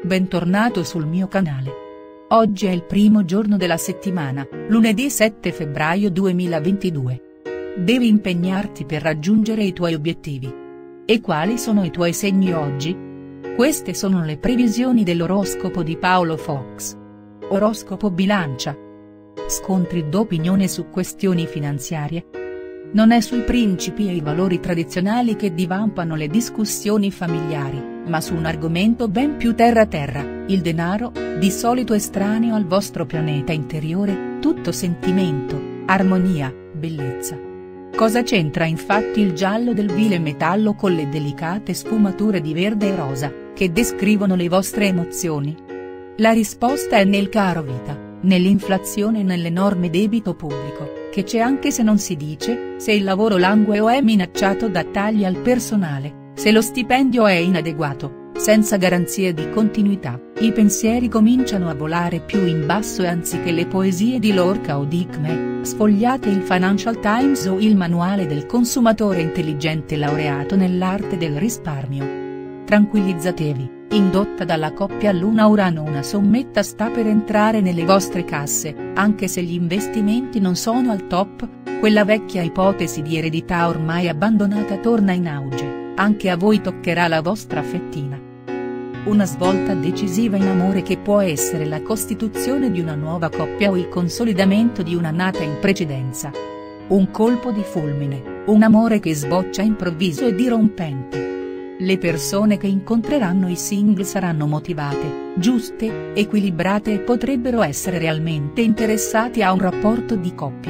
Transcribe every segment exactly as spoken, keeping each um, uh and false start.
bentornato sul mio canale. Oggi è il primo giorno della settimana, lunedì sette febbraio duemilaventidue. Devi impegnarti per raggiungere i tuoi obiettivi. E quali sono i tuoi segni oggi? Queste sono le previsioni dell'oroscopo di Paolo Fox. Oroscopo Bilancia. Scontri d'opinione su questioni finanziarie? Non è sui principi e i valori tradizionali che divampano le discussioni familiari, ma su un argomento ben più terra-terra, il denaro, di solito estraneo al vostro pianeta interiore, tutto sentimento, armonia, bellezza. Cosa c'entra infatti il giallo del vile metallo con le delicate sfumature di verde e rosa, che descrivono le vostre emozioni? La risposta è nel caro vita, nell'inflazione e nell'enorme debito pubblico, che c'è anche se non si dice, se il lavoro langue o è minacciato da tagli al personale, se lo stipendio è inadeguato, senza garanzie di continuità, i pensieri cominciano a volare più in basso e anziché le poesie di Lorca o di Icme, sfogliate il Financial Times o il manuale del consumatore intelligente laureato nell'arte del risparmio. Tranquillizzatevi, indotta dalla coppia Luna-Urano una sommetta sta per entrare nelle vostre casse, anche se gli investimenti non sono al top, quella vecchia ipotesi di eredità ormai abbandonata torna in auge, anche a voi toccherà la vostra fettina. Una svolta decisiva in amore che può essere la costituzione di una nuova coppia o il consolidamento di una nata in precedenza. Un colpo di fulmine, un amore che sboccia improvviso e dirompente. Le persone che incontreranno i single saranno motivate, giuste, equilibrate e potrebbero essere realmente interessati a un rapporto di coppia.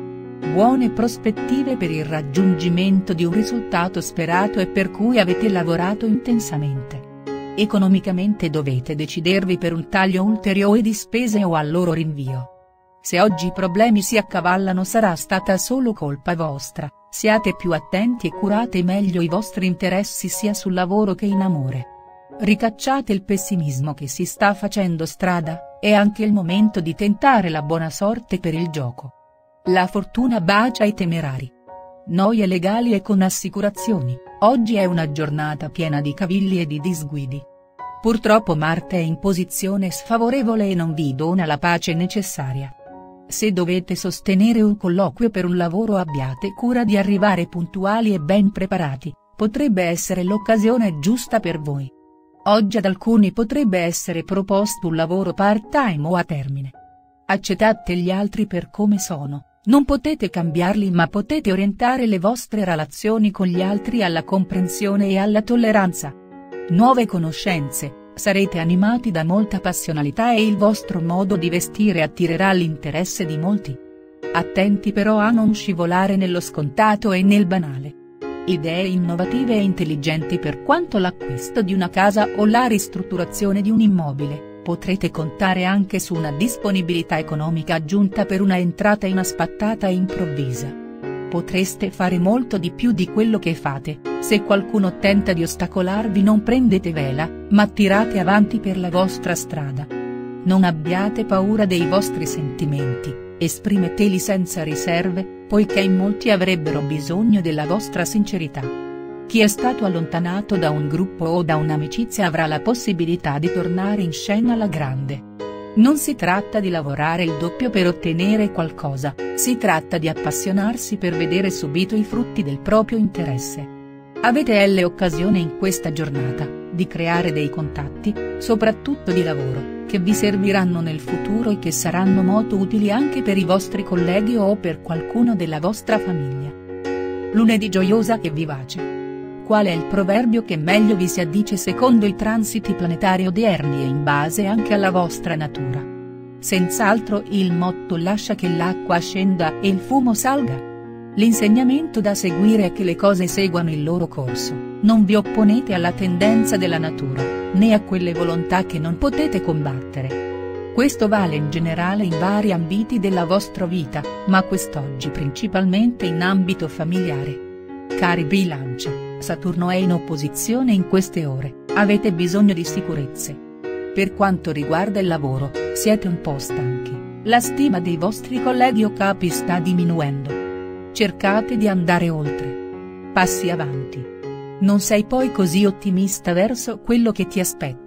Buone prospettive per il raggiungimento di un risultato sperato e per cui avete lavorato intensamente. Economicamente dovete decidervi per un taglio ulteriore di spese o al loro rinvio. Se oggi i problemi si accavallano sarà stata solo colpa vostra, siate più attenti e curate meglio i vostri interessi sia sul lavoro che in amore. Ricacciate il pessimismo che si sta facendo strada, è anche il momento di tentare la buona sorte per il gioco. La fortuna bacia i temerari. Noie legali e con assicurazioni, oggi è una giornata piena di cavilli e di disguidi. Purtroppo Marte è in posizione sfavorevole e non vi dona la pace necessaria. Se dovete sostenere un colloquio per un lavoro abbiate cura di arrivare puntuali e ben preparati, potrebbe essere l'occasione giusta per voi. Oggi ad alcuni potrebbe essere proposto un lavoro part-time o a termine. Accettate gli altri per come sono, non potete cambiarli ma potete orientare le vostre relazioni con gli altri alla comprensione e alla tolleranza. Nuove conoscenze. Sarete animati da molta passionalità e il vostro modo di vestire attirerà l'interesse di molti. Attenti però a non scivolare nello scontato e nel banale. Idee innovative e intelligenti per quanto l'acquisto di una casa o la ristrutturazione di un immobile, potrete contare anche su una disponibilità economica aggiunta per una entrata inaspettata e improvvisa. Potreste fare molto di più di quello che fate, se qualcuno tenta di ostacolarvi non prendete vela, ma tirate avanti per la vostra strada. Non abbiate paura dei vostri sentimenti, esprimeteli senza riserve, poiché in molti avrebbero bisogno della vostra sincerità. Chi è stato allontanato da un gruppo o da un'amicizia avrà la possibilità di tornare in scena alla grande. Non si tratta di lavorare il doppio per ottenere qualcosa, si tratta di appassionarsi per vedere subito i frutti del proprio interesse. Avete elle occasione in questa giornata, di creare dei contatti, soprattutto di lavoro, che vi serviranno nel futuro e che saranno molto utili anche per i vostri colleghi o per qualcuno della vostra famiglia. Lunedì gioiosa e vivace. Qual è il proverbio che meglio vi si addice secondo i transiti planetari odierni e in base anche alla vostra natura? Senz'altro il motto lascia che l'acqua scenda e il fumo salga. L'insegnamento da seguire è che le cose seguano il loro corso, non vi opponete alla tendenza della natura, né a quelle volontà che non potete combattere. Questo vale in generale in vari ambiti della vostra vita, ma quest'oggi principalmente in ambito familiare. Cari Bilancia, Saturno è in opposizione in queste ore, avete bisogno di sicurezze. Per quanto riguarda il lavoro, siete un po' stanchi, la stima dei vostri colleghi o capi sta diminuendo. Cercate di andare oltre. Passi avanti. Non sei poi così ottimista verso quello che ti aspetta,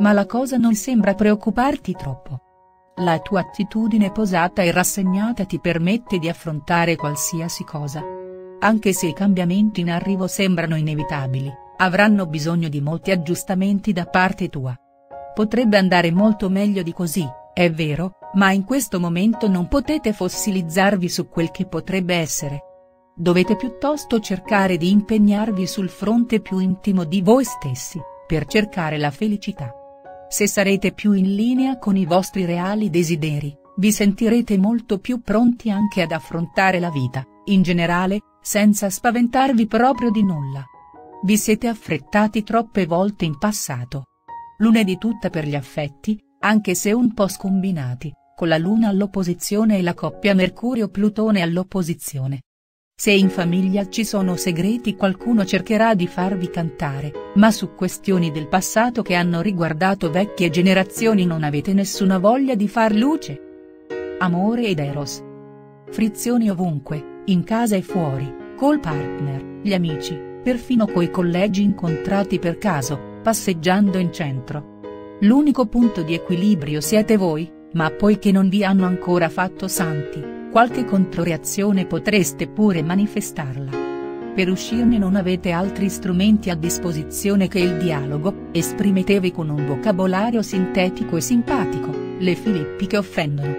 Ma la cosa non sembra preoccuparti troppo. La tua attitudine posata e rassegnata ti permette di affrontare qualsiasi cosa. Anche se i cambiamenti in arrivo sembrano inevitabili, avranno bisogno di molti aggiustamenti da parte tua. Potrebbe andare molto meglio di così, è vero, ma in questo momento non potete fossilizzarvi su quel che potrebbe essere. Dovete piuttosto cercare di impegnarvi sul fronte più intimo di voi stessi, per cercare la felicità. Se sarete più in linea con i vostri reali desideri, vi sentirete molto più pronti anche ad affrontare la vita, in generale, senza spaventarvi proprio di nulla. Vi siete affrettati troppe volte in passato. Lunedì tutta per gli affetti, anche se un po' scombinati, con la Luna all'opposizione e la coppia Mercurio-Plutone all'opposizione. Se in famiglia ci sono segreti qualcuno cercherà di farvi cantare, ma su questioni del passato che hanno riguardato vecchie generazioni non avete nessuna voglia di far luce. Amore ed Eros. Frizioni ovunque, in casa e fuori, col partner, gli amici, perfino coi colleghi incontrati per caso, passeggiando in centro. L'unico punto di equilibrio siete voi, ma poiché non vi hanno ancora fatto santi, qualche controreazione potreste pure manifestarla. Per uscirne non avete altri strumenti a disposizione che il dialogo, esprimetevi con un vocabolario sintetico e simpatico, le filippi che offendono.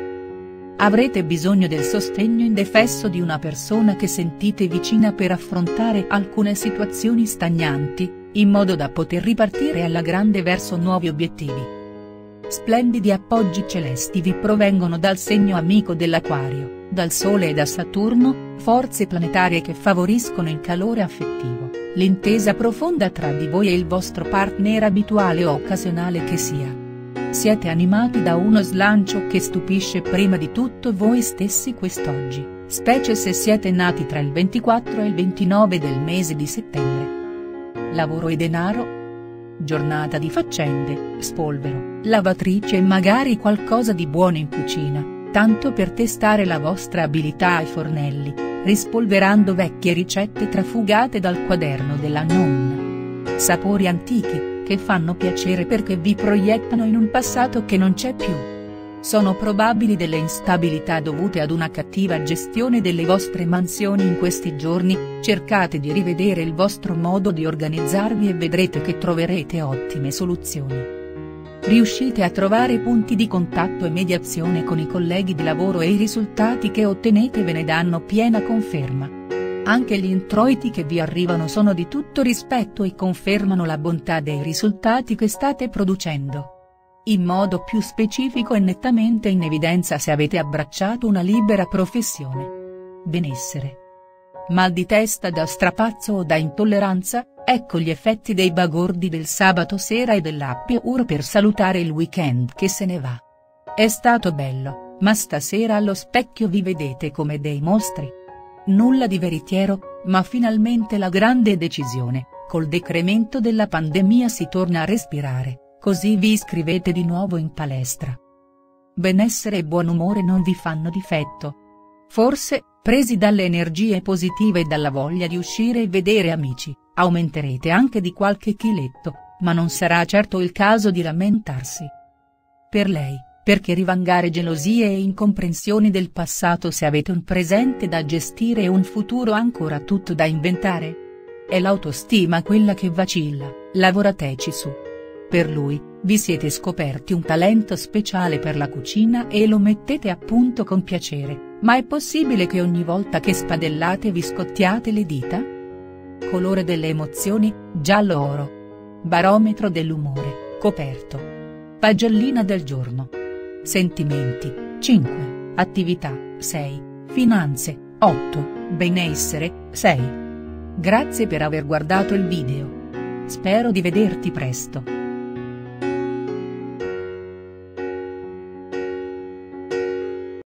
Avrete bisogno del sostegno indefesso di una persona che sentite vicina per affrontare alcune situazioni stagnanti, in modo da poter ripartire alla grande verso nuovi obiettivi. Splendidi appoggi celesti vi provengono dal segno amico dell'Acquario, dal Sole e da Saturno, forze planetarie che favoriscono il calore affettivo, l'intesa profonda tra di voi e il vostro partner abituale o occasionale che sia. Siete animati da uno slancio che stupisce prima di tutto voi stessi quest'oggi, specie se siete nati tra il ventiquattro e il ventinove del mese di settembre. Lavoro e denaro? Giornata di faccende, spolvero, lavatrice e magari qualcosa di buono in cucina, tanto per testare la vostra abilità ai fornelli, rispolverando vecchie ricette trafugate dal quaderno della nonna. Sapori antichi, che fanno piacere perché vi proiettano in un passato che non c'è più. Sono probabili delle instabilità dovute ad una cattiva gestione delle vostre mansioni in questi giorni, cercate di rivedere il vostro modo di organizzarvi e vedrete che troverete ottime soluzioni. Riuscite a trovare punti di contatto e mediazione con i colleghi di lavoro e i risultati che ottenete ve ne danno piena conferma. Anche gli introiti che vi arrivano sono di tutto rispetto e confermano la bontà dei risultati che state producendo. In modo più specifico e nettamente in evidenza se avete abbracciato una libera professione. Benessere. Mal di testa da strapazzo o da intolleranza? Ecco gli effetti dei bagordi del sabato sera e dell'happy hour per salutare il weekend che se ne va. È stato bello, ma stasera allo specchio vi vedete come dei mostri. Nulla di veritiero, ma finalmente la grande decisione, col decremento della pandemia si torna a respirare. Così vi iscrivete di nuovo in palestra. Benessere e buon umore non vi fanno difetto. Forse, presi dalle energie positive e dalla voglia di uscire e vedere amici, aumenterete anche di qualche chiletto, ma non sarà certo il caso di lamentarsi. Per lei, perché rivangare gelosie e incomprensioni del passato se avete un presente da gestire e un futuro ancora tutto da inventare? È l'autostima quella che vacilla, lavorateci su. Per lui, vi siete scoperti un talento speciale per la cucina e lo mettete a punto con piacere, ma è possibile che ogni volta che spadellate vi scottiate le dita? Colore delle emozioni, giallo oro. Barometro dell'umore, coperto. Pagellina del giorno. Sentimenti, cinque, attività, sei, finanze, otto, benessere, sei. Grazie per aver guardato il video. Spero di vederti presto.